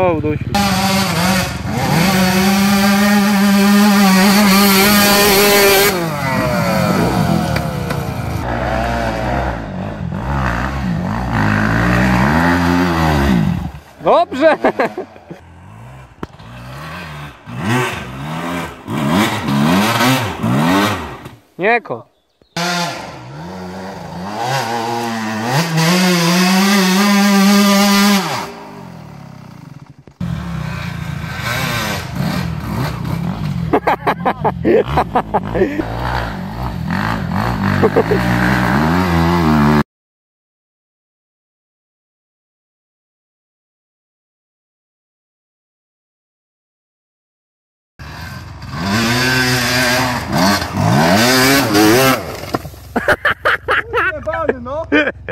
O, udusił. Dobrze! Nie ko. No.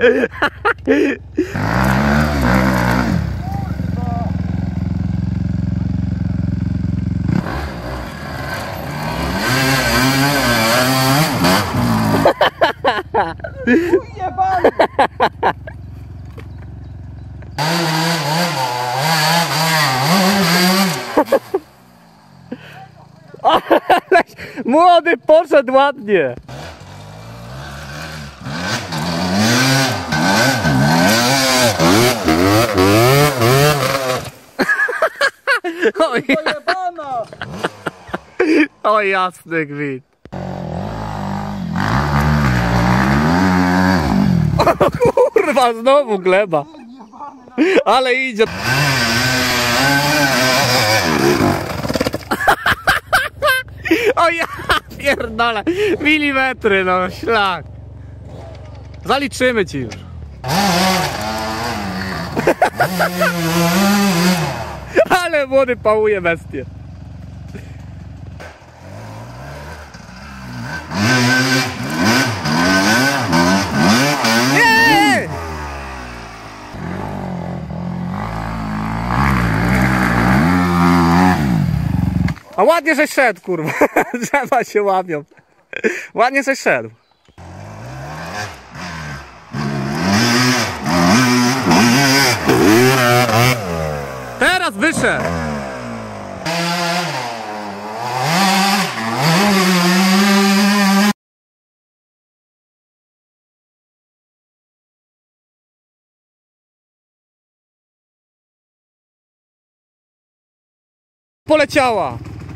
Ujebany! Młody poszedł ładnie. Oj, o jasny gwint. O kurwa, znowu gleba. Ale idzie. O ja pierdolę. Milimetry, no szlak. Zaliczymy ci już. Ale młody pałuje bestię. Nie! A ładnie żeś szedł, kurwa. Drzewa się łapią. Ładnie żeś szedł. Teraz wyszedł. Poleciała.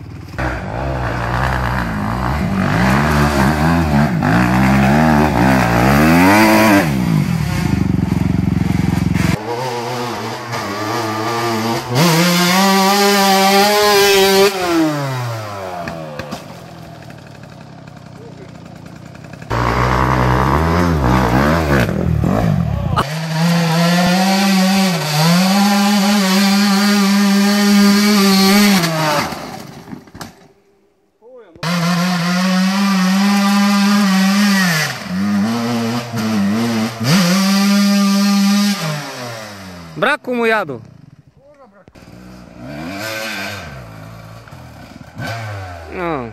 Brakło mu jadu. No.